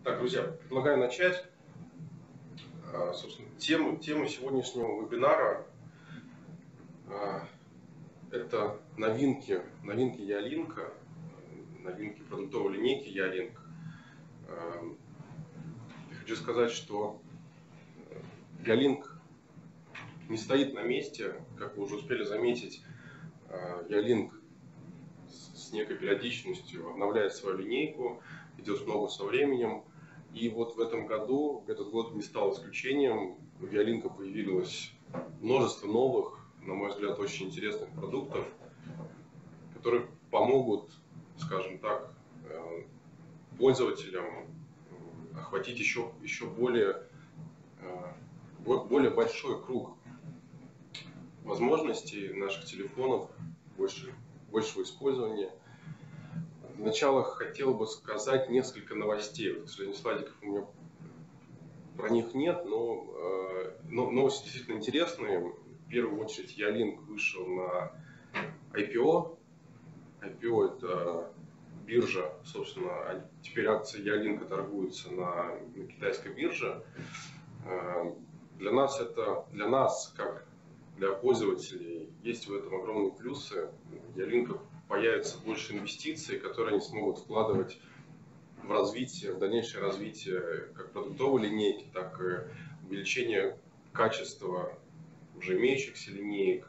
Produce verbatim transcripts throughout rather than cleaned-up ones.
Так, друзья, предлагаю начать. Собственно, тему, тему сегодняшнего вебинара – это новинки, новинки Ялинк, новинки продуктовой линейки Ялинк. Я хочу сказать, что Ялинк не стоит на месте, как вы уже успели заметить. Ялинк с некой периодичностью обновляет свою линейку, идет много со временем. И вот в этом году, этот год не стал исключением. У Ялинка появилось множество новых, на мой взгляд, очень интересных продуктов, которые помогут, скажем так, пользователям охватить еще, еще более, более большой круг возможностей наших телефонов, больше, большего использования. Для начала хотел бы сказать несколько новостей. К сожалению, слайдиков у меня про них нет, но, но новости действительно интересные. В первую очередь Ялинк вышел на ай пи о. ай пи о – это биржа, собственно, теперь акции Ялинка торгуются на, на китайской бирже. Для нас это, для нас, как для пользователей, есть в этом огромные плюсы. Ялинка появится больше инвестиций, которые они смогут вкладывать в развитие, в дальнейшее развитие как продуктовой линейки, так и увеличение качества уже имеющихся линеек.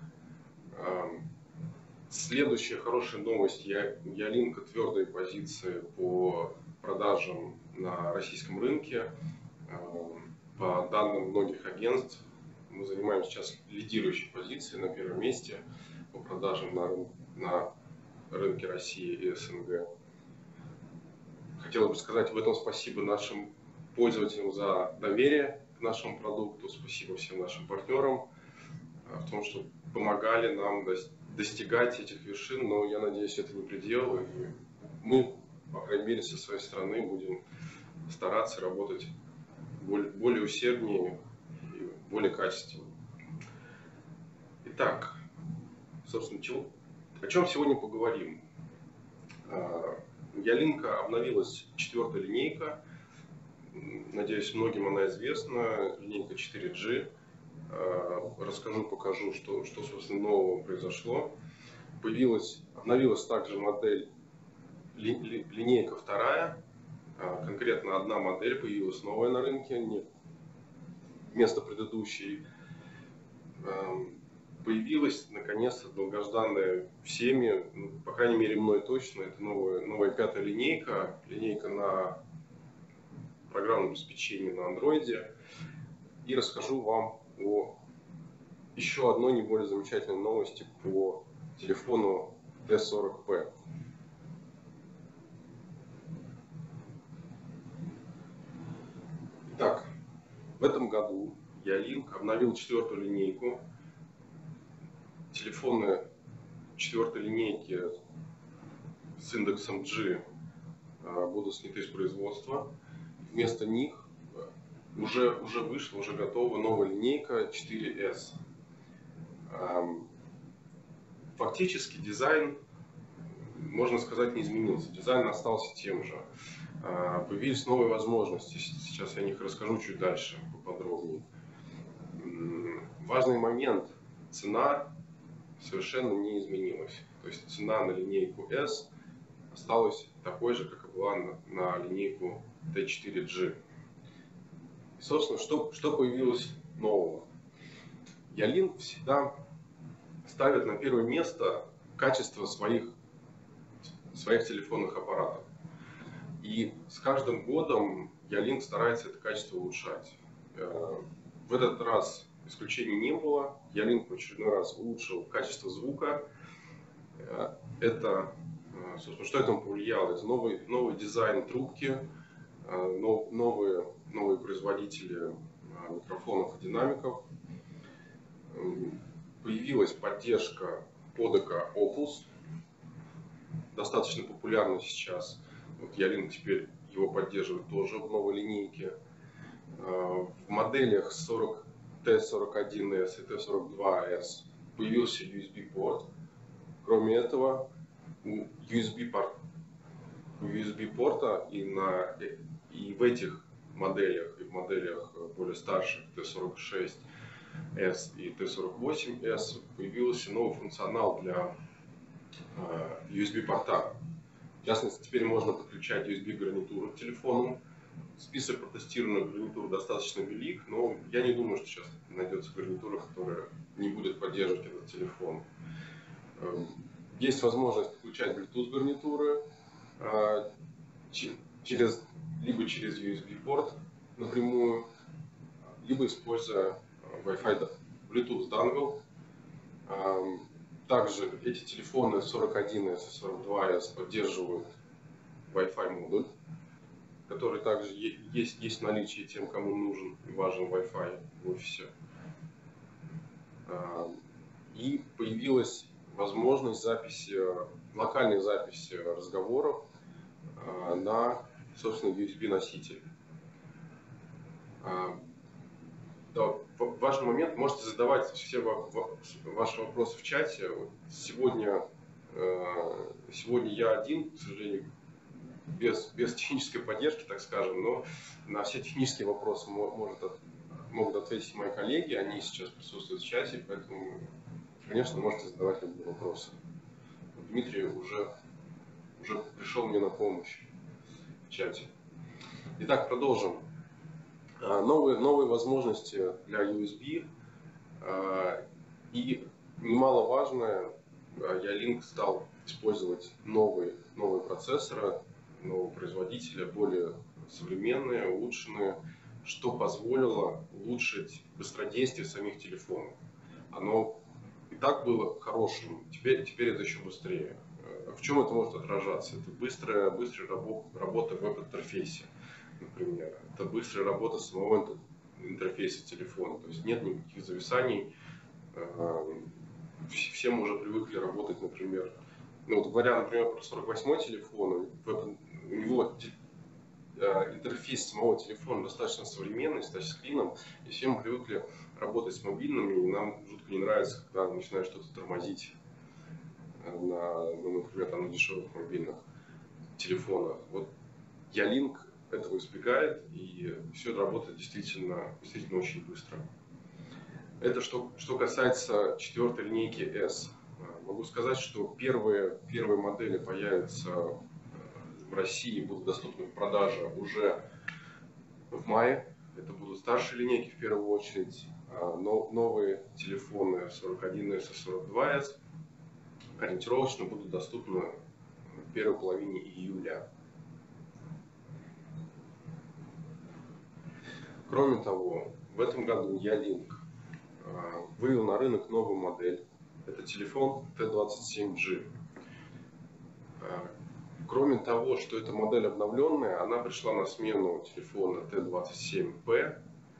Следующая хорошая новость. Ялинка твердые позиции по продажам на российском рынке. По данным многих агентств, мы занимаем сейчас лидирующие позиции на первом месте по продажам на, рын... на рынке России и эс эн гэ. Хотел бы сказать в этом спасибо нашим пользователям за доверие к нашему продукту, спасибо всем нашим партнерам в том, что помогали нам достигать этих вершин, но я надеюсь, это не предел, и мы, по крайней мере, со своей стороны будем стараться работать более, более усерднее и более качественно. Итак, собственно, чего, о чем сегодня поговорим? У Ялинка обновилась четвертая линейка. Надеюсь, многим она известна. Линейка четыре джи. Расскажу, покажу, что, что собственно, нового произошло. Появилась, обновилась также модель ли, ли, линейка вторая. Конкретно одна модель появилась новая на рынке, не вместо предыдущей. Появилась, наконец-то, долгожданная всеми, ну, по крайней мере, мной точно, это новая, новая пятая линейка, линейка на программном обеспечении на андроиде. И расскажу вам о еще одной не более замечательной новости по телефону тэ сорок пэ. Итак, в этом году Ялинк обновил четвертую линейку. Телефоны четвертой линейки с индексом джи будут сняты с производства. Вместо них уже, уже вышла, уже готова новая линейка четыре эс. Фактически дизайн, можно сказать, не изменился. Дизайн остался тем же. Появились новые возможности. Сейчас я о них расскажу чуть дальше, поподробнее. Важный момент. Цена совершенно не изменилась. То есть цена на линейку S осталась такой же, как и была на, на линейку тэ четыре джи. И, собственно, что, что появилось нового? Ялинк всегда ставит на первое место качество своих, своих телефонных аппаратов. И с каждым годом Ялинк старается это качество улучшать. В этот раз исключений не было. Ялинк в очередной раз улучшил качество звука. Это, собственно, что этому повлияло? Это новый, новый дизайн трубки, новые, новые производители микрофонов и динамиков. Появилась поддержка кодека Opus, достаточно популярный сейчас. Вот Ялинк теперь его поддерживает тоже в новой линейке. В моделях тэ сорок один эс и тэ сорок два эс появился ю эс би порт. Кроме этого, у ю эс би порт, ю эс би-порта, и, на, и в этих моделях, и в моделях более старших ти сорок шесть эс и ти сорок восемь эс появился новый функционал для ю эс би-порта. В частности, теперь можно подключать ю эс би-гарнитуру к телефону. Список протестированных гарнитур достаточно велик, но я не думаю, что сейчас найдется гарнитура, которая не будет поддерживать этот телефон. Есть возможность подключать Bluetooth гарнитуры через, либо через ю эс би-порт напрямую, либо используя Wi-Fi Bluetooth Dongle. Также эти телефоны сорок один эс и сорок два эс поддерживают Wi-Fi модуль, который также есть, есть в наличии тем, кому нужен и важен Wi-Fi в офисе. И появилась возможность записи, локальной записи разговоров на, собственно, ю эс би-носитель. Да, важный момент, можете задавать все ваши вопросы в чате. Сегодня, сегодня я один, к сожалению, без, без технической поддержки, так скажем, но на все технические вопросы может, могут ответить мои коллеги, они сейчас присутствуют в чате, поэтому, конечно, можете задавать любые вопросы. Дмитрий уже, уже пришел мне на помощь в чате. Итак, продолжим. Новые, новые возможности для ю эс би и немаловажное, Ялинк стал использовать новые, новые процессоры, нового производителя, более современные, улучшенные, что позволило улучшить быстродействие самих телефонов. Оно и так было хорошим, теперь, теперь это еще быстрее. В чем это может отражаться? Это быстрая, быстрая работа в веб-интерфейсе, например. Это быстрая работа самого интерфейса телефона. То есть нет никаких зависаний. Все мы уже привыкли работать, например, ну, вот говоря, например, про сорок восьмой телефон, у него интерфейс самого телефона достаточно современный, с тачскрином, и все мы привыкли работать с мобильными, и нам жутко не нравится, когда начинает что-то тормозить на, ну, например, там, на дешевых мобильных телефонах. Вот Ялинк этого избегает, и все это работает действительно, действительно очень быстро. Это что, что касается четвертой линейки S. Могу сказать, что первые, первые модели появятся в России, будут доступны в продаже уже в мае. Это будут старшие линейки в первую очередь. Но новые телефоны сорок один эс и сорок два эс ориентировочно будут доступны в первой половине июля. Кроме того, в этом году Ялинк вывел на рынок новую модель. Это телефон Т двадцать семь джи. Кроме того, что эта модель обновленная, она пришла на смену телефона Т двадцать семь П.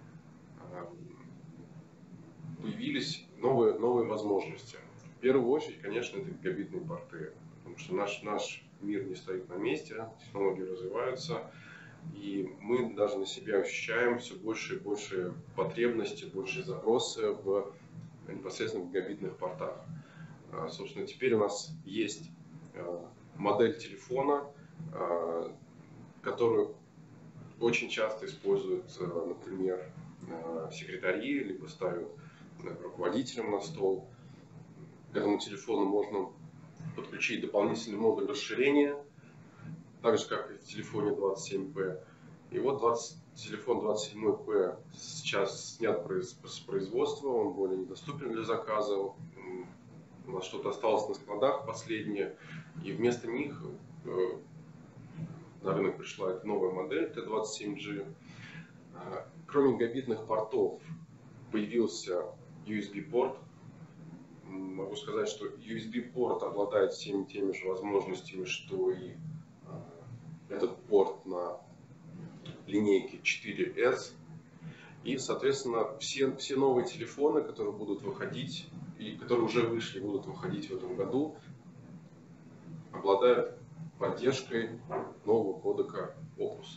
Появились новые, новые возможности. В первую очередь, конечно, это гигабитные порты. Потому что наш, наш мир не стоит на месте, технологии развиваются. И мы даже на себя ощущаем все больше и больше потребности, больше запросы в непосредственно в гигабитных портах. Собственно, теперь у нас есть модель телефона, которую очень часто используют, например, секретари, либо ставят руководителям на стол. К этому телефону можно подключить дополнительный модуль расширения, так же, как и в телефоне двадцать семь П. И вот двадцать, телефон двадцать семь П сейчас снят с производства, он более недоступен для заказа. У нас что-то осталось на складах последнее, и вместо них э, на рынок пришла эта новая модель Т двадцать семь джи. Э, кроме гигабитных портов появился ю эс би-порт. Могу сказать, что ю эс би-порт обладает всеми теми же возможностями, что и этот порт на линейке четыре эс. И, соответственно, все, все новые телефоны, которые будут выходить, и которые уже вышли, будут выходить в этом году, обладают поддержкой нового кодека Opus.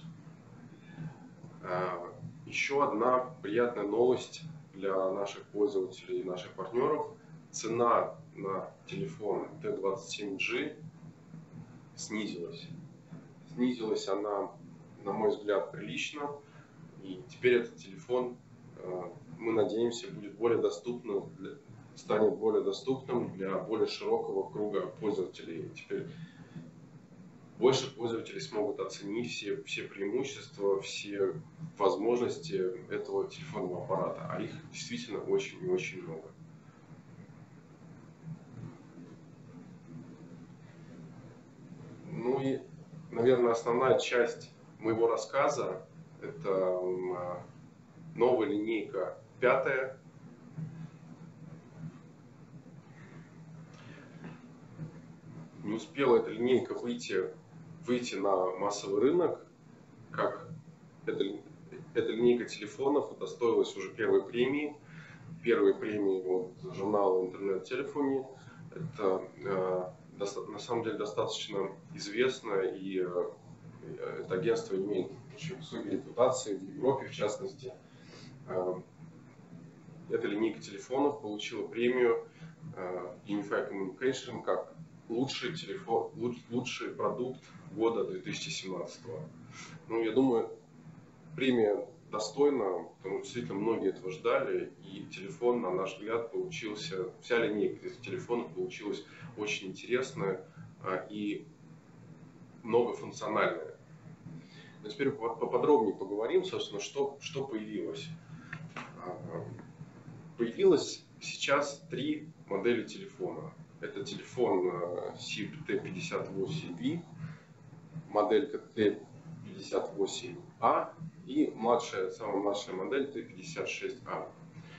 Еще одна приятная новость для наших пользователей и наших партнеров. Цена на телефон Т двадцать семь джи снизилась. снизилась она, на мой взгляд, прилично. И теперь этот телефон, мы надеемся, будет более доступным, станет более доступным для более широкого круга пользователей. Теперь больше пользователей смогут оценить все, все преимущества, все возможности этого телефонного аппарата. А их действительно очень и очень много. Ну и, наверное, основная часть моего рассказа — это новая линейка пятая. Не успела эта линейка выйти, выйти на массовый рынок, как эта, эта линейка телефонов удостоилась уже первой премии. Первой премии от журнала «Интернет-телефони». Это э, на самом деле достаточно известно, и э, это агентство имеет очень высокие репутации в Европе, в частности. Э, эта линейка телефонов получила премию э, Unify Communication как лучший телефон, луч, лучший продукт года две тысячи семнадцатого. Ну, я думаю, премия достойна, потому что действительно многие этого ждали, и телефон, на наш взгляд, получился, вся линейка этих телефонов получилась очень интересная а, и многофункциональная. Но теперь поподробнее поговорим, собственно, что, что появилось. Появилось сейчас три модели телефона. Это телефон сип ти пятьдесят восемь ви, моделька ти пятьдесят восемь а и младшая, самая младшая модель ти пятьдесят шесть а.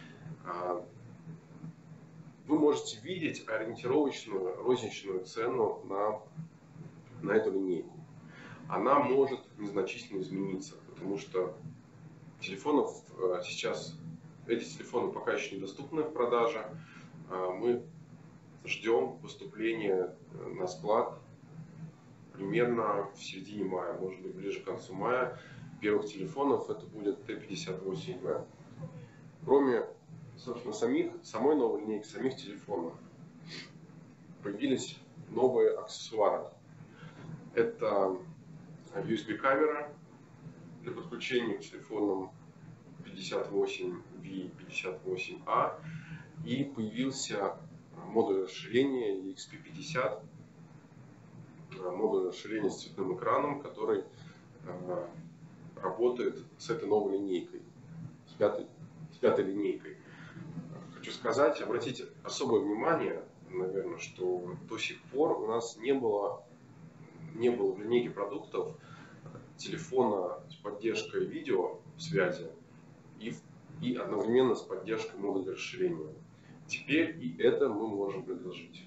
Вы можете видеть ориентировочную розничную цену на, на эту линейку. Она может незначительно измениться, потому что телефонов сейчас, эти телефоны пока еще недоступны в продаже. Мы ждем поступления на склад примерно в середине мая, может быть ближе к концу мая. Первых телефонов это будет ти пятьдесят восемь ви. Кроме, собственно, самих, самой новой линейки, самих телефонов, появились новые аксессуары. Это ю эс би-камера для подключения к телефонам пятьдесят восемь ви, пятьдесят восемь а, и появился модуль расширения и икс пи пятьдесят, модуль расширения с цветным экраном, который э, работает с этой новой линейкой, с пятой, с пятой линейкой. Хочу сказать, обратите особое внимание, наверное, что до сих пор у нас не было, не было в линейке продуктов телефона с поддержкой видеосвязи и, и одновременно с поддержкой модуля расширения. Теперь и это мы можем предложить.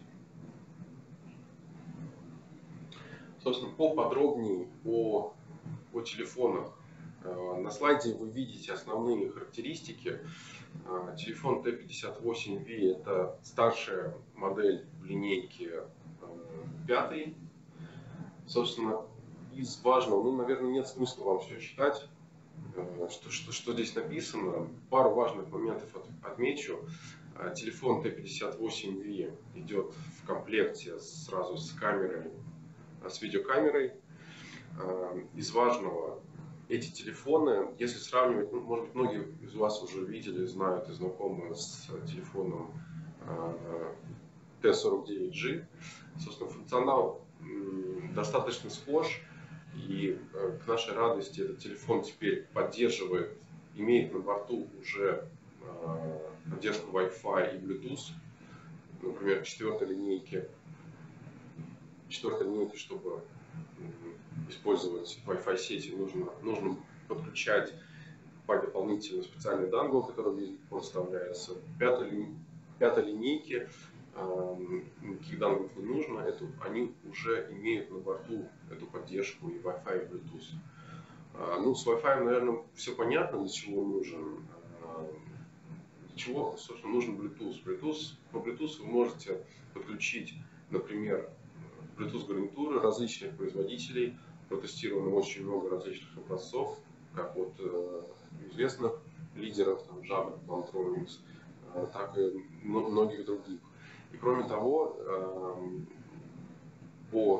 Собственно, поподробнее о, о телефонах. На слайде вы видите основные характеристики. Телефон ти пятьдесят восемь ви – это старшая модель в линейке пятой. Собственно, из важного, ну, наверное, нет смысла вам все читать, что, что, что здесь написано. Пару важных моментов отмечу. Телефон ти пятьдесят восемь ви идет в комплекте сразу с камерой, с видеокамерой. Из важного, эти телефоны, если сравнивать, ну, может быть, многие из вас уже видели, знают и знакомы с телефоном ти сорок девять джи. Собственно, функционал достаточно схож. И к нашей радости этот телефон теперь поддерживает, имеет на борту уже поддержку Wi-Fi и Bluetooth. Например, четвертой линейки, четвертой линейки, чтобы использовать Wi-Fi сети, нужно, нужно подключать по дополнительно специальный дангл, который поставляется. Пятой, пятой линейке никаких данглов не нужно, это, они уже имеют на борту эту поддержку и Wi-Fi, и Bluetooth. Ну, с Wi-Fi, наверное, все понятно, для чего нужен. Для чего, собственно, нужен Bluetooth. Bluetooth. По Bluetooth вы можете подключить, например, Bluetooth-гарнитуры различных производителей. Протестировано очень много различных образцов, как от известных лидеров, там, Jabra, Plantronics, так и многих других. И кроме того, по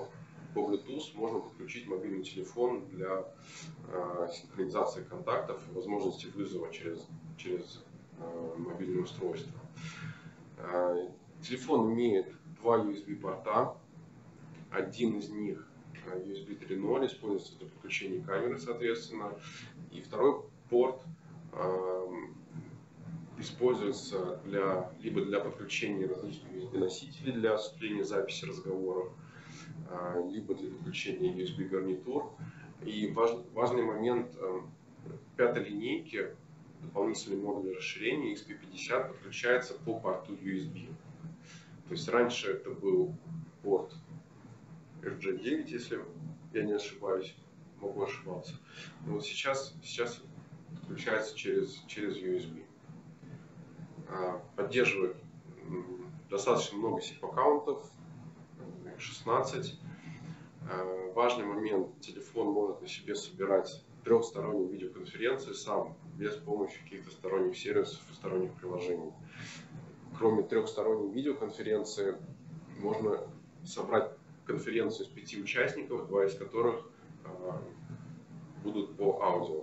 по Bluetooth можно подключить мобильный телефон для э, синхронизации контактов и возможности вызова через, через э, мобильное устройство. Э, телефон имеет два ю эс би-порта. Один из них ю эс би три ноль используется для подключения камеры, соответственно. И второй порт э, используется для, либо для подключения различных ю эс би-носителей для осуществления записи разговоров, э, либо для подключения ю эс би-гарнитур. И важ, важный момент, э, пятой линейки дополнительный модуль расширения икс пи пятьдесят подключается по порту ю эс би. То есть раньше это был порт эф джей девять, если я не ошибаюсь, могу ошибаться. Но вот сейчас, сейчас подключается через, через ю эс би. Поддерживает достаточно много сип-аккаунтов, шестнадцать. Важный момент, телефон может на себе собирать трехсторонние видеоконференции сам, без помощи каких-то сторонних сервисов и сторонних приложений. Кроме трехсторонней видеоконференции, можно собрать конференцию из пяти участников, два из которых э, будут по аудио.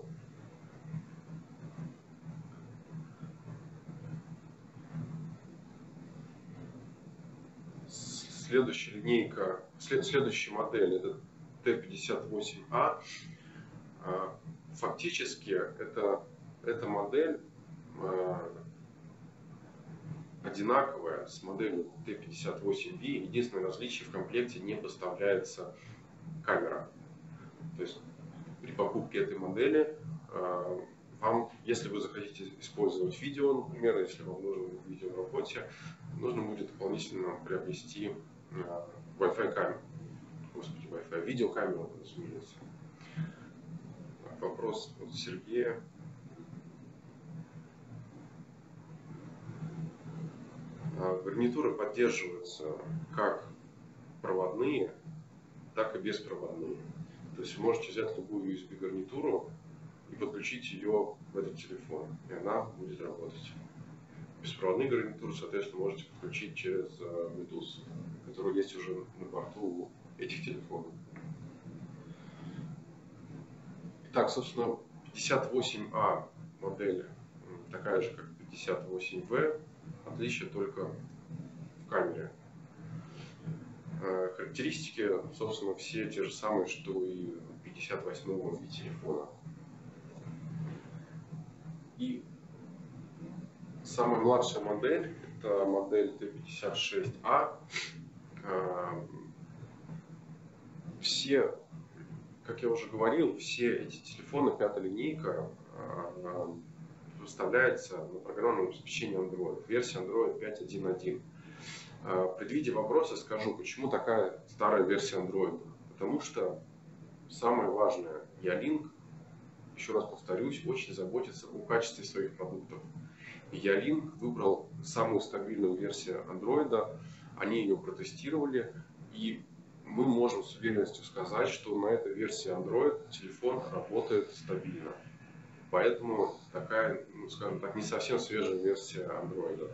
Следующая линейка, след, следующая модель это тэ пятьдесят восемь а. Э, фактически это, эта модель э, одинаковая с моделью тэ пятьдесят восемь ви. Единственное различие: в комплекте не поставляется камера. То есть при покупке этой модели э, вам, если вы захотите использовать видео, например, если вам нужно видео в работе, нужно будет дополнительно приобрести э, Wi-Fi камеру. Господи, Wi-Fi видеокамеру, разумеется. Вопрос от Сергея. Гарнитуры поддерживаются как проводные, так и беспроводные. То есть вы можете взять любую ю эс би гарнитуру и подключить ее в этот телефон, и она будет работать. Беспроводные гарнитуры, соответственно, можете подключить через Bluetooth, который есть уже на борту у этих телефонов. Итак, собственно, пятьдесят восемь а модель такая же, как пятьдесят восемь вэ, отличие только в камере. Характеристики, собственно, все те же самые, что и у пятьдесят восьмого телефона. И самая младшая модель, это модель тэ пятьдесят шесть а. Все, как я уже говорил, все эти телефоны, пятая линейка, выставляется на программном обеспечении Android, версия Android пять точка один точка один. В предвиде вопроса скажу, почему такая старая версия Android. Потому что самое важное, Ялинк, еще раз повторюсь, очень заботится о качестве своих продуктов. И Ялинк выбрал самую стабильную версию Android, они ее протестировали, и мы можем с уверенностью сказать, что на этой версии Android телефон работает стабильно. Поэтому такая, ну, скажем так, не совсем свежая версия Android.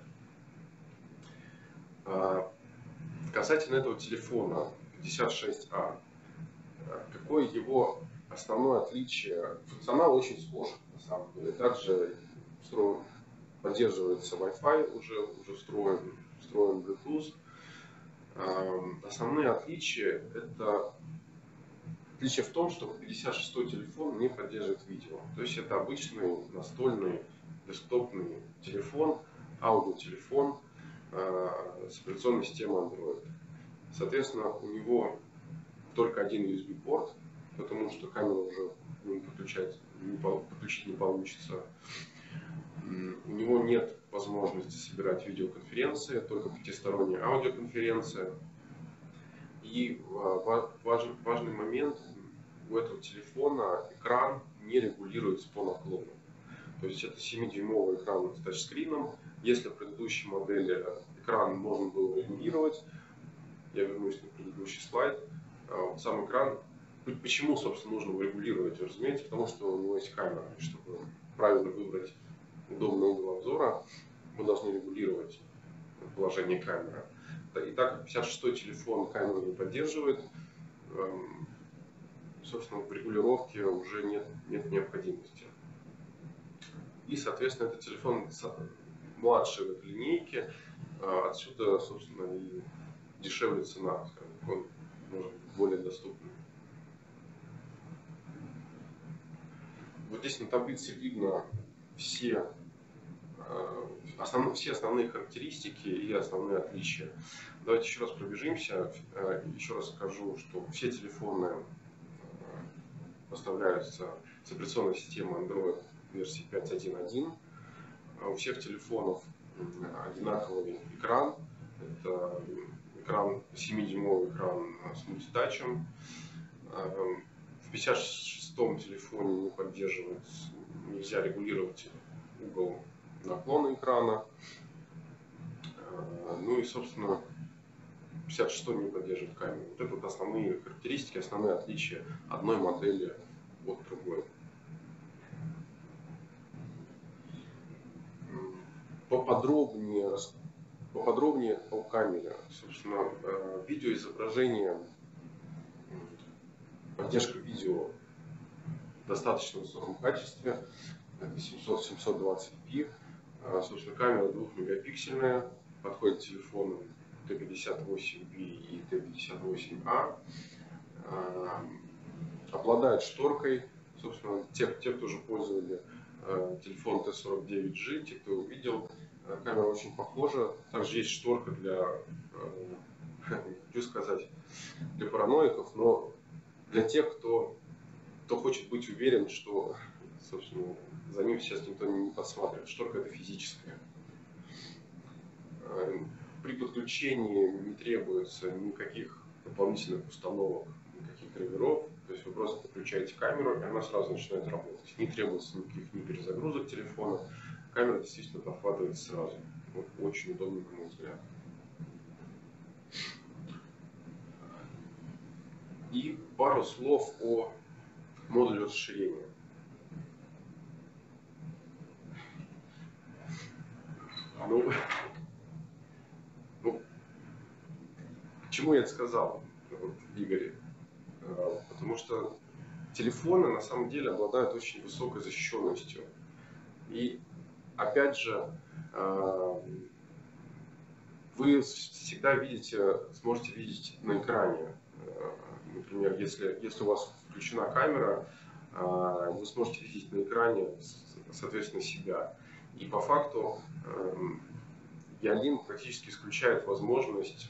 Касательно этого телефона пятьдесят шесть а, какое его основное отличие? Функционал очень схож, на самом деле. Также встроен, поддерживается Wi-Fi, уже, уже встроен, встроен Bluetooth. Основные отличия — это отличие в том, что пятьдесят шестой телефон не поддерживает видео. То есть это обычный настольный десктопный телефон, аудиотелефон с операционной системой Android. Соответственно, у него только один ю эс би-порт, потому что камеру уже подключать не, подключить не получится. У него нет возможности собирать видеоконференции, только пятисторонняя аудиоконференция. И важный, важный момент, у этого телефона экран не регулируется по наклону. То есть это семидюймовый экран с тачскрином. Если в предыдущей модели экран можно было регулировать, я вернусь на предыдущий слайд, сам экран, почему, собственно, нужно его регулировать, разумеется, потому что у него есть камера. И чтобы правильно выбрать удобный угол обзора, мы должны регулировать положение камеры. И так как пятьдесят шестой телефон камеру не поддерживает, собственно, в регулировке уже нет, нет необходимости. И, соответственно, этот телефон младший в этой линейке, отсюда, собственно, и дешевле цена, он может быть более доступный. Вот здесь на таблице видно все, основные, все основные характеристики и основные отличия. Давайте еще раз пробежимся. Еще раз скажу, что все телефоны поставляются с операционной системой Android версии пять точка один точка один. У всех телефонов одинаковый экран. Это экран, семидюймовый экран с мультитачем. В пятьдесят шестом телефоне не поддерживается, нельзя регулировать угол наклона экрана. Ну и, собственно, пятьдесят шестой не поддерживает камеру. Вот это вот основные характеристики, основные отличия одной модели от другой. Поподробнее, поподробнее о камере. Собственно, видеоизображение, поддержка видео в достаточно высоком качестве, семьсот семьсот двадцать пи. Собственно, камера двухмегапиксельная, подходит к телефону тэ пятьдесят восемь би и тэ пятьдесят восемь а. Обладает шторкой. Собственно, те, те кто уже пользовали телефон тэ сорок девять джи, те, кто увидел, камера очень похожа. Также есть шторка для, хочу сказать, для параноиков, но для тех, кто, кто хочет быть уверен, что, собственно, за ним сейчас никто не подсматривает. Шторка это физическая. При подключении не требуется никаких дополнительных установок, никаких драйверов. То есть вы просто подключаете камеру, и она сразу начинает работать. Не требуется никаких ни перезагрузок телефона. Камера действительно подхватывает сразу. Вот очень удобно, на мой взгляд. И пару слов о модуле расширения. Ну, ну, почему я это сказал, вот, Игорь? Потому что телефоны на самом деле обладают очень высокой защищенностью. И опять же, вы всегда видите, сможете видеть на экране. Например, если, если у вас включена камера, вы сможете видеть на экране, соответственно, себя. И по факту Ялин практически исключает возможность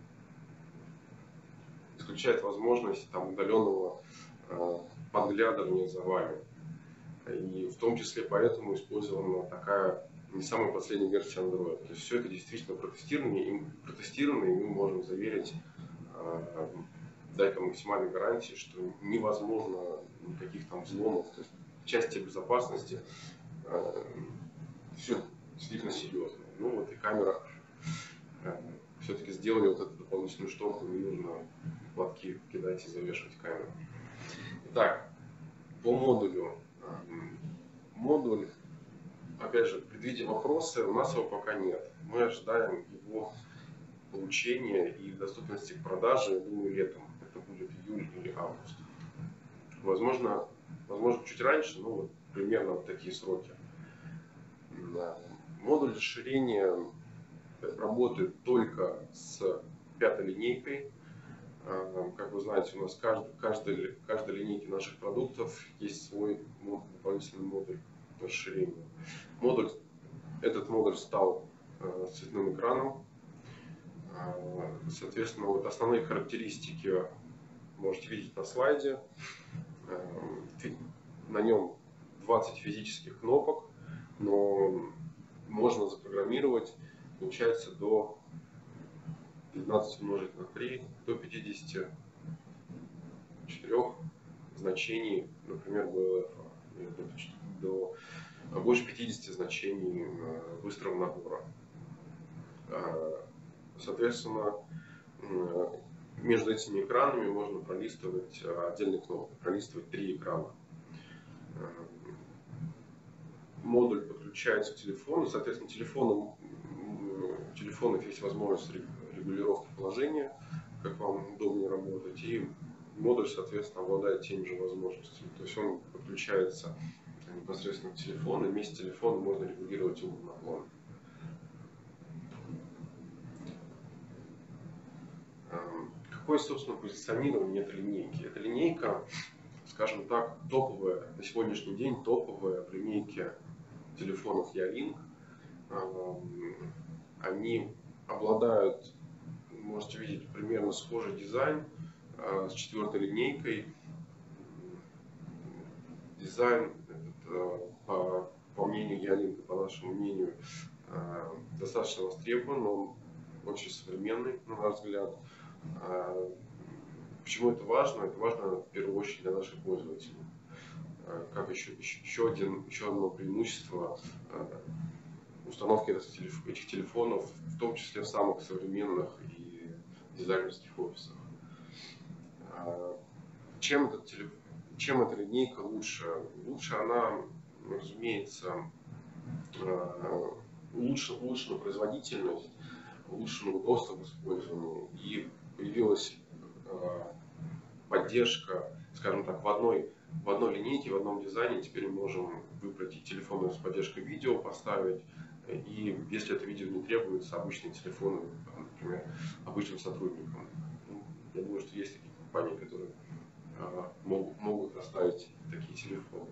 исключает возможность там, удаленного э, подглядывания за вами. И в том числе поэтому использована такая не самая последняя версия Android. То есть все это действительно протестировано, и, протестировано, и мы можем заверить, э, дать там максимальной гарантии, что невозможно никаких там взломов. То есть части безопасности э, все действительно серьезно. Ну вот и камера э, все-таки сделали вот эту дополнительную шторку, не нужно платки кидать и завешивать камеру. Итак, по модулю. Модуль, опять же, предвидя вопросы, у нас его пока нет. Мы ожидаем его получения и доступности к продаже, я думаю, летом. Это будет июль или август. Возможно, возможно чуть раньше, но вот примерно вот такие сроки. Да. Модуль расширения работает только с пятой линейкой. Как вы знаете, у нас каждый, каждой, каждой линейке наших продуктов есть свой дополнительный модуль расширения. Модуль, этот модуль стал э, с цветным экраном. Э, соответственно, вот основные характеристики можете видеть на слайде. Э, на нем двадцать физических кнопок, но можно запрограммировать, получается, до пятнадцать умножить на три, до пятидесяти четырёх значений, например, би эл эф, до, до больше пятидесяти значений быстрого набора. Соответственно, между этими экранами можно пролистывать отдельные кнопки, пролистывать три экрана. Модуль подключается к телефону, соответственно, телефоном, у телефонов есть возможность регулировки положения, как вам удобнее работать, и модуль, соответственно, обладает теми же возможностями. То есть он подключается непосредственно к телефону, и вместе с телефоном можно регулировать угол наклона. Какое, собственно, позиционирование этой линейки? Эта линейка, скажем так, топовая, на сегодняшний день топовая в линейке телефонов Ялинк. Они обладают, можете видеть, примерно схожий дизайн с четвертой линейкой. Дизайн, этот, по, по мнению Ялинка, по нашему мнению, достаточно востребован, он очень современный, на наш взгляд. Почему это важно? Это важно в первую очередь для наших пользователей. Как еще, еще, один, еще одно преимущество установки этих телефонов, в том числе в самых современных и дизайнерских офисах. Чем, этот телефон, чем эта линейка лучше? Лучше она, разумеется, улучшена, улучшена производительность, улучшено удобство в использовании, и появилась поддержка, скажем так, в одной, в одной линейке, в одном дизайне. Теперь мы можем выбрать и телефоны с поддержкой видео поставить, и если это видео не требуется, обычные телефоны, например, обычным сотрудникам. Я думаю, что есть такие компании, которые могут, могут расставить такие телефоны.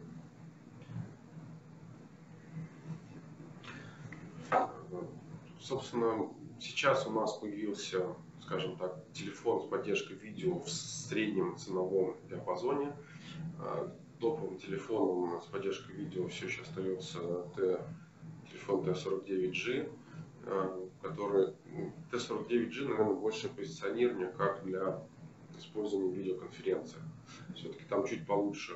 Собственно, сейчас у нас появился, скажем так, телефон с поддержкой видео в среднем ценовом диапазоне. Топовым телефоном с поддержкой видео все еще остается T, телефон Т сорок девять джи, который Т сорок девять джи, наверное, больше позиционирование как для использования видеоконференции. Все-таки там чуть получше,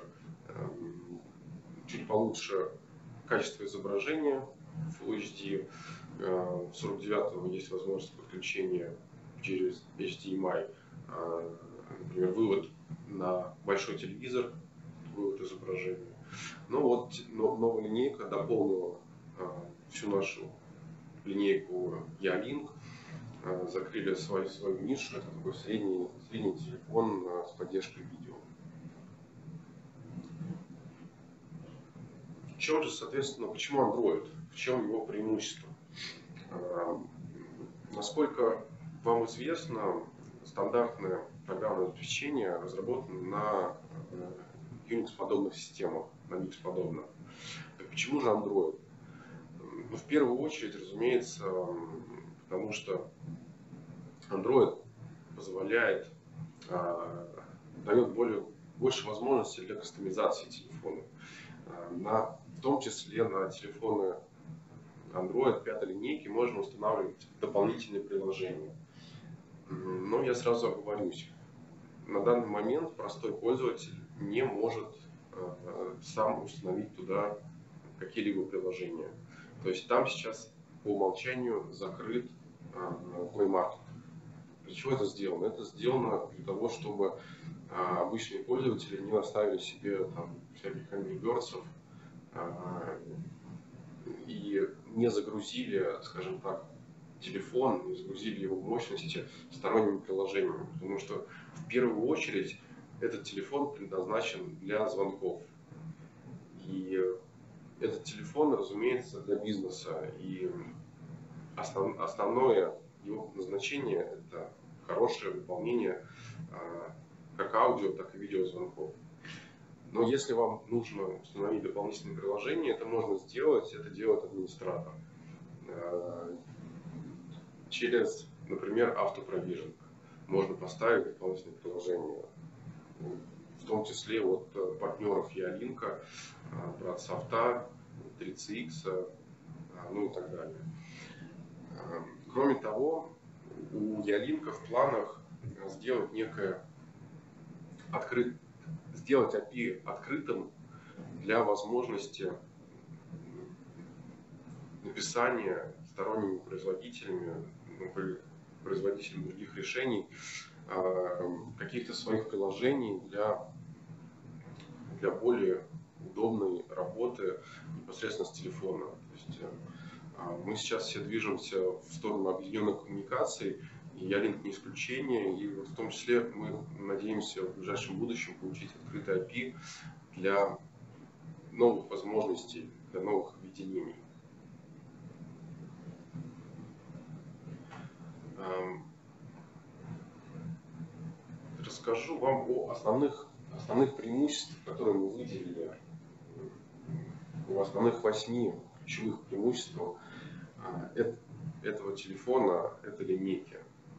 чуть получше качество изображения Full эйч ди. В сорок девятом есть возможность подключения через эйч ди эм ай, например, вывод на большой телевизор, вывод изображения. Но вот новая линейка дополнила всю нашу линейку Ялинк, закрыли свою, свою нишу, это такой средний, средний телефон с поддержкой видео. В чем же, соответственно, почему Android? В чем его преимущество? Насколько вам известно, стандартное программное обеспечение разработано на Unix-подобных системах, на Mix-подобных. Так почему же Android? Ну, в первую очередь, разумеется, потому что Android позволяет, дает более, больше возможностей для кастомизации телефона. На, в том числе на телефоны Android пятой линейки можно устанавливать дополнительные приложения. Но я сразу оговорюсь. На данный момент простой пользователь не может э, сам установить туда какие-либо приложения. То есть там сейчас по умолчанию закрыт э, Play Market. Для чего это сделано? Это сделано для того, чтобы э, обычные пользователи не оставили себе там всяких Angry Birds'ов, э, и не загрузили, скажем так, телефон, не загрузили его мощности сторонними приложениями. Потому что в первую очередь этот телефон предназначен для звонков. И этот телефон, разумеется, для бизнеса. И основ, основное его назначение – это хорошее выполнение как аудио, так и видеозвонков. Но если вам нужно установить дополнительные приложения, это можно сделать, это делает администратор. Через, например, автопровижинг можно поставить дополнительные приложения, в том числе от партнеров Ялинка, Братсофта, три си икс, ну и так далее. Кроме того, у Ялинка в планах сделать некое открытое, сделать эй пи ай открытым для возможности написания сторонними производителями, производителями других решений, каких-то своих приложений для, для более удобной работы непосредственно с телефона. То есть мы сейчас все движемся в сторону объединенных коммуникаций, И Ялинк не исключение, и вот в том числе мы надеемся в ближайшем будущем получить открытый эй пи ай для новых возможностей, для новых объединений. Расскажу вам о основных, основных преимуществах, которые мы выделили, о основных восьми ключевых преимуществах этого телефона, этой линейки.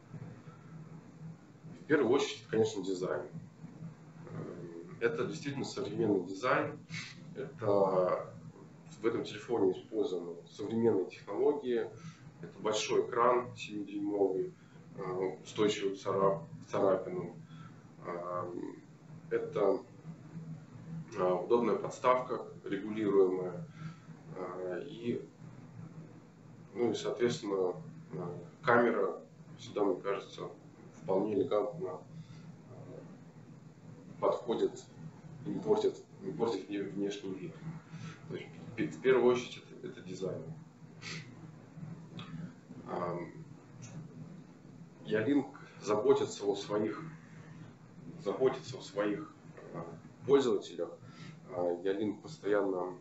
В первую очередь, конечно, дизайн. Это действительно современный дизайн. Это, в этом телефоне использованы современные технологии. Это большой экран семидюймовый, устойчивый к царапинам. Это удобная подставка, регулируемая. И, ну и, соответственно, камера сюда, мне кажется, вполне элегантно подходит и не портит, не портит внешний вид. То есть, в первую очередь это, это дизайн. Ялинк заботится о своих, заботится о своих пользователях. Ялинк постоянно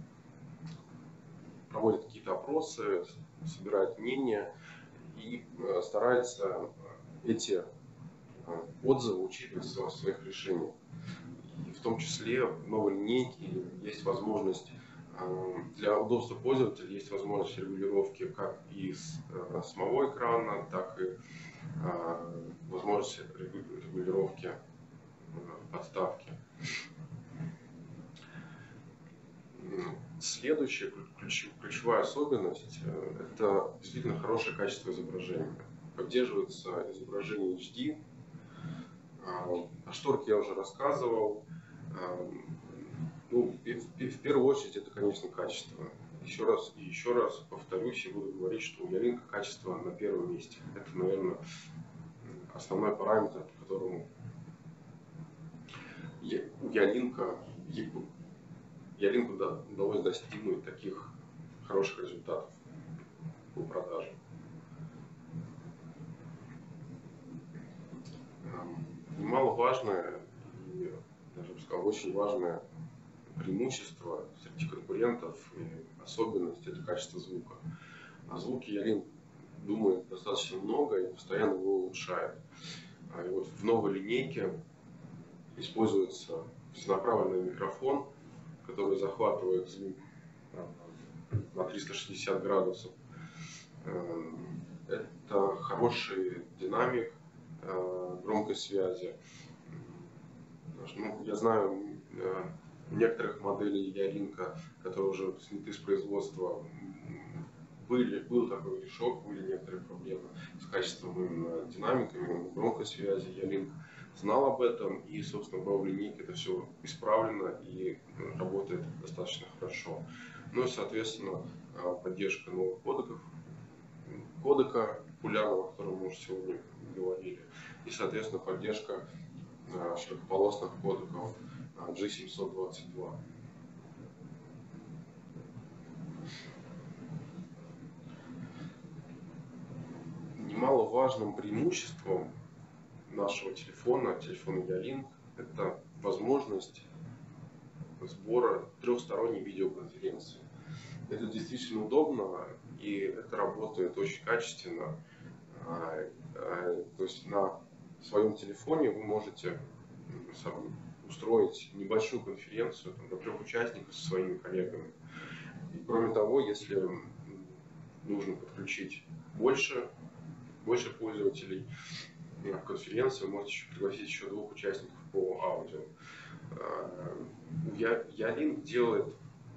проводит какие-то опросы, собирает мнения и старается эти отзывы учитывать в своих решениях. И в том числе в новой линейке есть возможность для удобства пользователя, есть возможность регулировки как и с самого экрана, так и возможность регулировки подставки. Следующая ключевая особенность – это действительно хорошее качество изображения. Поддерживается изображение эйч ди. О шторке я уже рассказывал. Ну, в первую очередь это, конечно, качество. Еще раз и еще раз повторюсь и буду говорить, что у Ялинка качество на первом месте. Это, наверное, основной параметр, по которому у Ялинка, Ялинку удалось достигнуть таких хороших результатов по продаже. Немаловажное и, даже бы сказал, очень важное преимущество среди конкурентов и особенность – это качество звука. О звуке Ялинк думает достаточно много и постоянно его улучшает. И вот в новой линейке используется всенаправленный микрофон, который захватывает звук на триста шестьдесят градусов. Это хороший динамик громкой связи. Ну, я знаю некоторых моделей Ялинка, которые уже сняты с производства, были, был такой грешок, были некоторые проблемы с качеством именно динамика, именно громкой связи. Ялинк знал об этом, и, собственно, в новой линейке это все исправлено и работает достаточно хорошо. Ну и, соответственно, поддержка новых кодеков, кодека популярного, о котором мы уже сегодня говорили, и, соответственно, поддержка широкополосных кодеков джи семьсот двадцать два. Немаловажным преимуществом нашего телефона, телефона Ялинк, это возможность сбора трехсторонней видеоконференции. Это действительно удобно, и это работает очень качественно. То есть на своем телефоне вы можете устроить небольшую конференцию там, для трех участников со своими коллегами. И, кроме того, если нужно подключить больше, больше пользователей в конференцию, вы можете пригласить еще двух участников по аудио. Ялинк делает,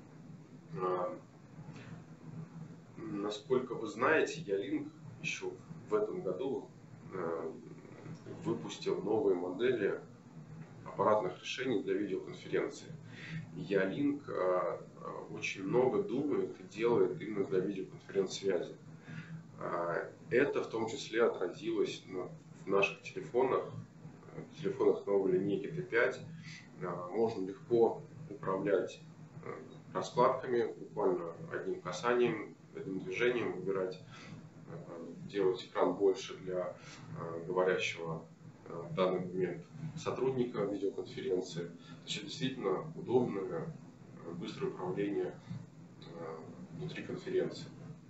насколько вы знаете, Ялинк еще в этом году выпустил новые модели аппаратных решений для видеоконференции. Ялинк очень много думает и делает именно для видеоконференц-связи. Это в том числе отразилось в наших телефонах, в телефонах новой линейки Т пять. Можно легко управлять раскладками, буквально одним касанием, одним движением выбирать делать экран больше для говорящего в данный момент сотрудника видеоконференции. То есть действительно удобное, быстрое управление внутри конференции.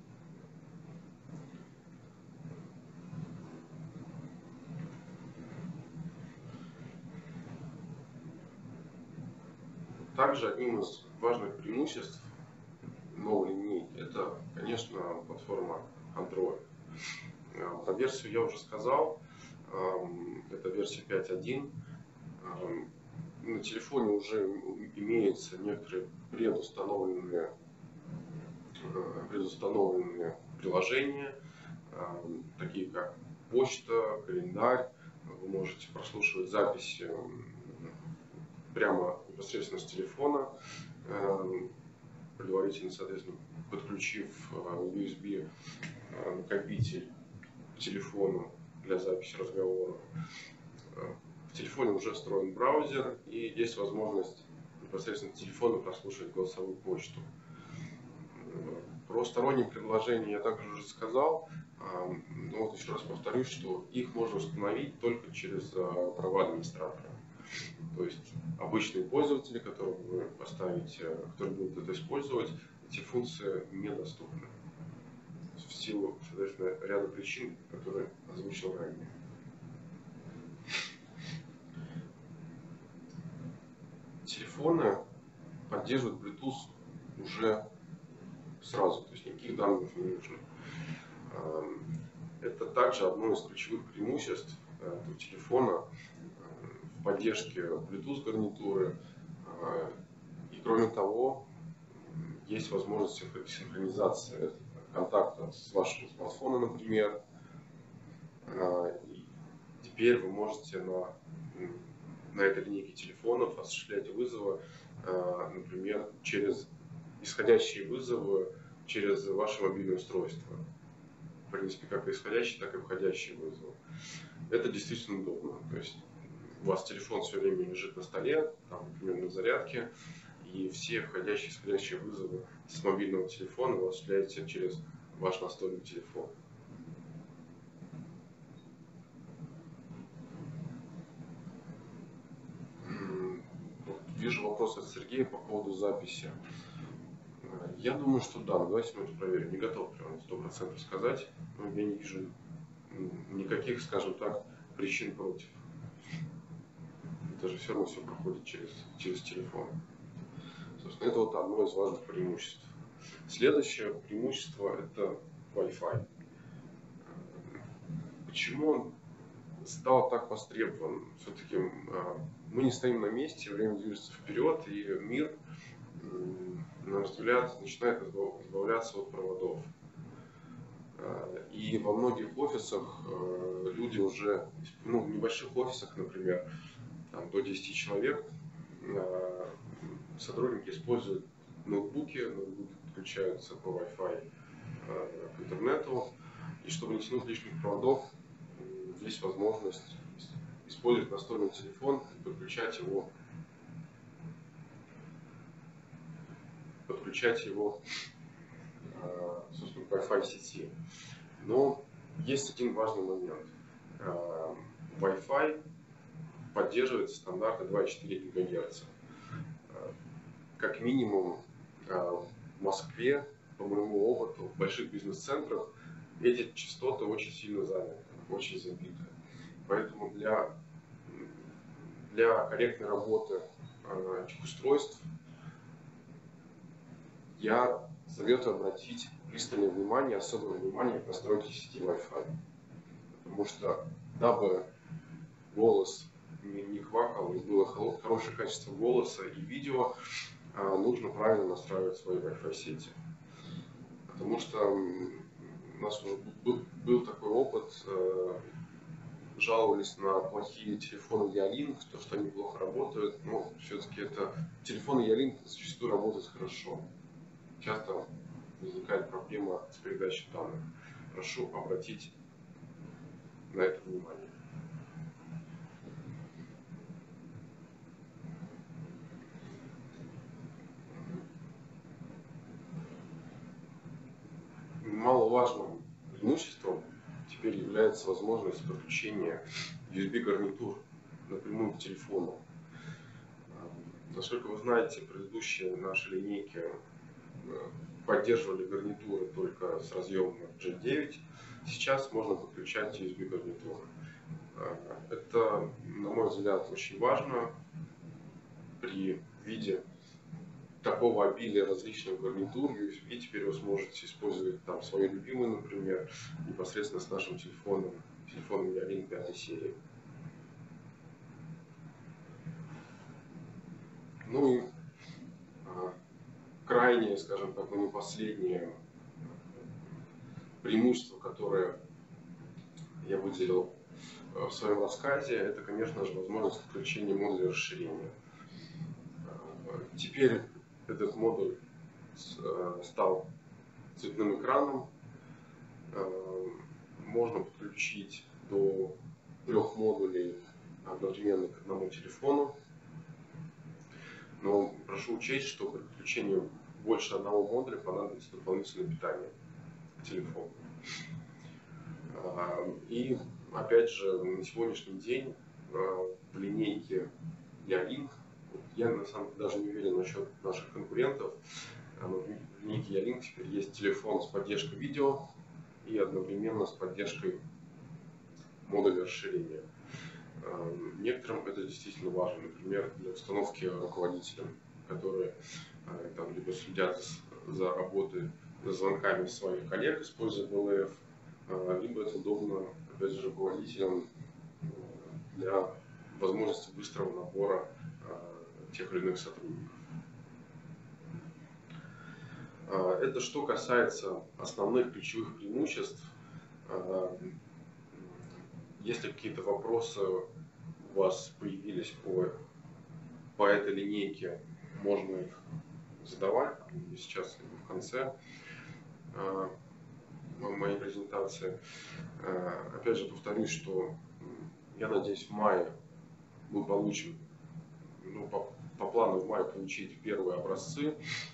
Также одним из важных преимуществ новой линейки это, конечно, платформа Android. Про версию я уже сказал. Это версия пять точка один. На телефоне уже имеются некоторые предустановленные, предустановленные приложения, такие как почта, календарь. Вы можете прослушивать записи прямо непосредственно с телефона, предварительно, соответственно, подключив ю эс би накопитель к телефону для записи разговора. В телефоне уже встроен браузер и есть возможность непосредственно с телефона прослушивать голосовую почту. Про сторонние приложения я также уже сказал, но вот еще раз повторюсь, что их можно установить только через права администратора. То есть обычные пользователи, которых вы поставите, которые будут это использовать, эти функции недоступны. В силу, соответственно, ряда причин, которые озвучил ранее. Телефоны поддерживают Bluetooth уже сразу, то есть никаких данных не нужно. Это также одно из ключевых преимуществ этого телефона в поддержке Bluetooth гарнитуры. И кроме того, есть возможность синхронизации контакта с вашего смартфона, например. И теперь вы можете на, на этой линейке телефонов осуществлять вызовы, например, через исходящие вызовы через ваше мобильное устройство. В принципе, как и исходящие, так и входящие вызовы. Это действительно удобно. То есть у вас телефон все время лежит на столе, там, например, на зарядке, и все входящие и исходящие вызовы с мобильного телефона вы осуществляете через ваш настольный телефон. Вижу вопрос от Сергея по поводу записи. Я думаю, что да, но давайте мы это проверим. Не готов прям сто процентов сказать, но я не вижу никаких, скажем так, причин против. Это же все равно все проходит через, через телефон. Собственно, это вот одно из важных преимуществ. Следующее преимущество – это Wi-Fi. Почему он стал так востребован? Все-таки мы не стоим на месте, время движется вперед, и мир, на наш взгляд, начинает избавляться от проводов. И во многих офисах люди уже, ну, в небольших офисах, например, там, до десяти человек, сотрудники используют ноутбуки, ноутбуки подключаются по Wi-Fi к интернету, и чтобы не тянуть лишних проводов, есть возможность использовать настольный телефон и подключать его, подключать его, собственно, к Wi-Fi сети. Но есть один важный момент. Wi-Fi поддерживает стандарты два и четыре гигагерца. Как минимум в Москве, по моему опыту, в больших бизнес-центрах эти частоты очень сильно заняты, очень забиты. Поэтому для, для корректной работы этих устройств я советую обратить пристальное внимание, особое внимание к настройке сети Wi-Fi. Потому что, дабы голос не, не квакал и было хорошее качество голоса и видео, нужно правильно настраивать свои Wi-Fi сети. Потому что у нас уже был, был такой опыт, жаловались на плохие телефоны Ялинк, то, что они плохо работают, но все-таки это телефоны Ялинк зачастую работают хорошо. Часто возникает проблема с передачей данных. Прошу обратить на это внимание. Маловажным преимуществом теперь является возможность подключения ю эс би-гарнитур напрямую к телефону. Насколько вы знаете, предыдущие наши линейки поддерживали гарнитуры только с разъемом джей девять. Сейчас можно подключать ю эс би-гарнитуры. Это, на мой взгляд, очень важно при виде такого обилия различных гарнитур. ю эс би теперь вы сможете использовать там свою любимую, например, непосредственно с нашим телефоном, телефоном Ялинк пятой серии. Ну и а, крайнее, скажем так, но не последнее преимущество, которое я выделил в своем рассказе, это, конечно же, возможность подключения модуля расширения. Теперь этот модуль стал цветным экраном. Можно подключить до трех модулей одновременно к одному телефону. Но прошу учесть, что при подключении больше одного модуля понадобится дополнительное питание к телефону. И опять же, на сегодняшний день в линейке Ялинк, я на самом деле даже не уверен насчет наших конкурентов, но в линейке Ялинк теперь есть телефон с поддержкой видео и одновременно с поддержкой модуля расширения. Некоторым это действительно важно, например, для установки руководителям, которые там, либо следят за работой, за звонками своих коллег, используя бэ эл эф, либо это удобно, опять же, руководителям для возможности быстрого набора тех или иных сотрудников. Это что касается основных ключевых преимуществ. Если какие-то вопросы у вас появились по, по этой линейке, можно их задавать сейчас либо в конце моей презентации. Опять же повторюсь, что я надеюсь, в мае мы получим, ну, по, по плану в мае получить первые образцы.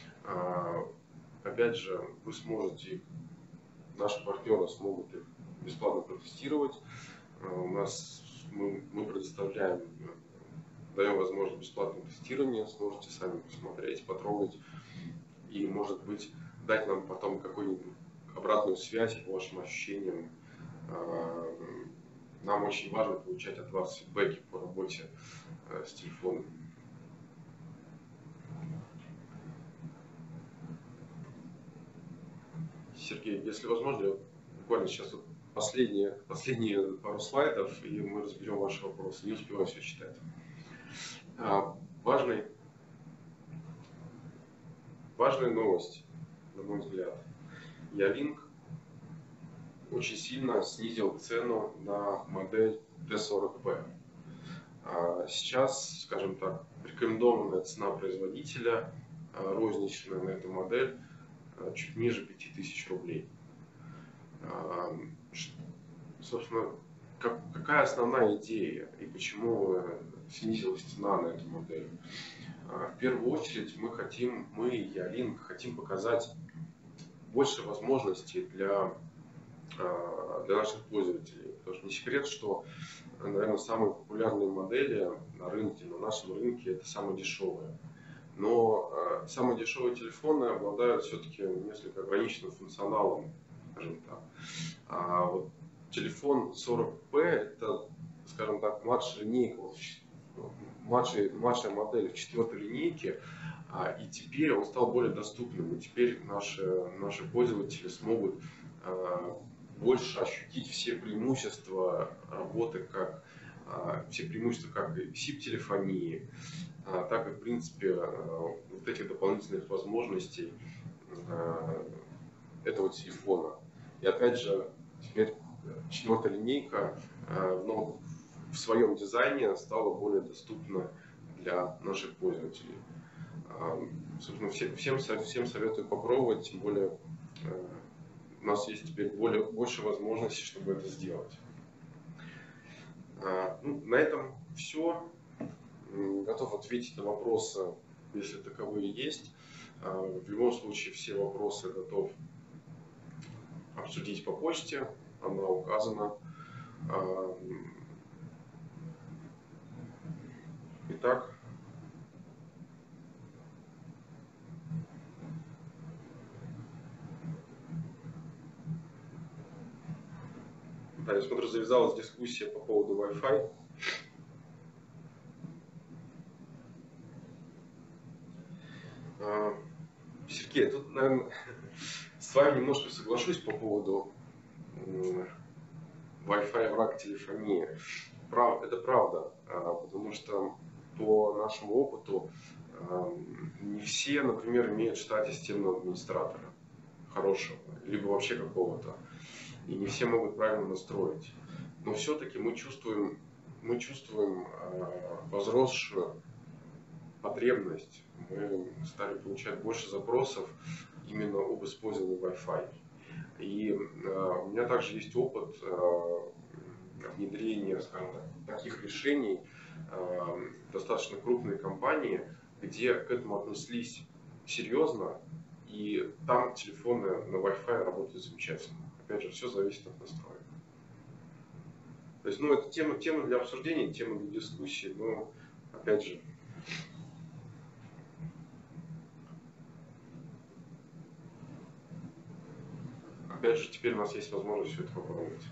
Опять же, вы сможете, наши партнеры смогут их бесплатно протестировать. У нас мы, мы предоставляем, даем возможность бесплатного тестирования, сможете сами посмотреть, потрогать и, может быть, дать нам потом какую-нибудь обратную связь по вашим ощущениям. Нам очень важно получать от вас фидбэки по работе с телефоном. Сергей, если возможно, я буквально сейчас вот последние, последние пару слайдов, и мы разберем ваши вопросы. Не успеваю все читать. А, важный, важная новость, на мой взгляд. Ялинк очень сильно снизил цену на модель тэ сорок пэ. А сейчас, скажем так, рекомендованная цена производителя розничная на эту модель чуть ниже пяти тысяч рублей. Собственно, как, какая основная идея и почему снизилась цена на эту модель? В первую очередь мы хотим, мы, Ялинк, хотим показать больше возможностей для, для наших пользователей. Потому что не секрет, что, наверное, самые популярные модели на рынке, на нашем рынке, это самые дешевые. Но э, самые дешевые телефоны обладают все-таки несколько ограниченным функционалом, скажем так. А вот телефон сорок пэ это, скажем так, младшая линейка, младшая, младшая модель в четвертой линейке, а, и теперь он стал более доступным. И теперь наши, наши пользователи смогут а, больше ощутить все преимущества работы, как а, все преимущества как и сип-телефонии, так и, в принципе, вот этих дополнительных возможностей этого телефона. И опять же, теперь четвертая линейка но в своем дизайне стала более доступна для наших пользователей. Собственно, всем, всем советую попробовать, тем более у нас есть теперь более, больше возможностей, чтобы это сделать. Ну, на этом все. Готов ответить на вопросы, если таковые есть. В любом случае, все вопросы готов обсудить по почте, она указана. Итак, да, я смотрю, завязалась дискуссия по поводу Wi-Fi. Сергей, тут, наверное, с вами немножко соглашусь по поводу Wi-Fi враг телефонии. Это правда, потому что по нашему опыту не все, например, имеют в штате системного администратора хорошего, либо вообще какого-то. И не все могут правильно настроить. Но все-таки мы чувствуем, мы чувствуем возросшую потребность. Мы стали получать больше запросов именно об использовании Wi-Fi. И у меня также есть опыт внедрения, скажем так, таких решений в достаточно крупные компании, где к этому отнеслись серьезно, и там телефоны на Wi-Fi работают замечательно. Опять же, все зависит от настроек. То есть, ну, это тема, тема для обсуждения, тема для дискуссии, но, опять же, опять же, теперь у нас есть возможность все это попробовать.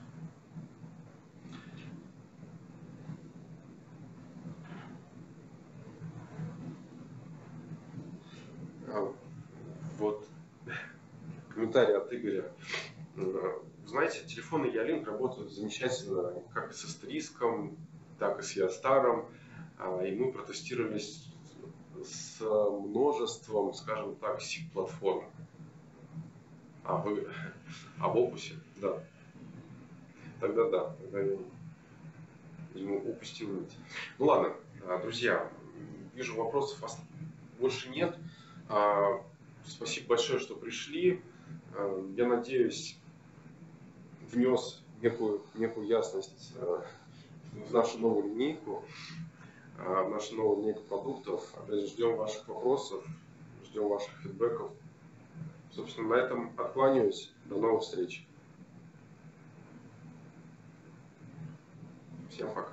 Вот комментарий от Игоря. Знаете, телефоны Ялинк работают замечательно как с Астериском, так и с Ястаром. И мы протестировались с множеством, скажем так, сик-платформ. А вы об опусе? Да. Тогда да, тогда я ему упустил нить. Ну ладно, друзья, вижу, вопросов больше нет. Спасибо большое, что пришли. Я надеюсь, внес некую, некую ясность в нашу новую линейку, в нашу новую линейку продуктов. Опять же, ждем ваших вопросов, ждем ваших фидбэков. Собственно, на этом откланяюсь. До новых встреч. Всем пока.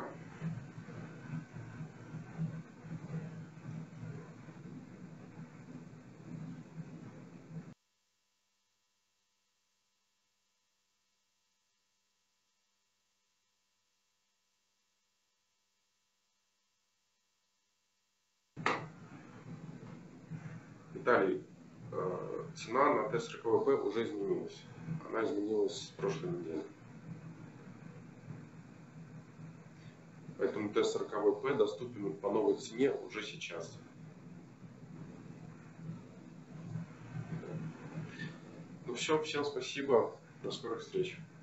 Виталий, цена на тестер ка вэ пэ уже изменилась. Она изменилась с прошлой недели. Поэтому тестер ка вэ пэ доступен по новой цене уже сейчас. Ну все, всем спасибо. До скорых встреч.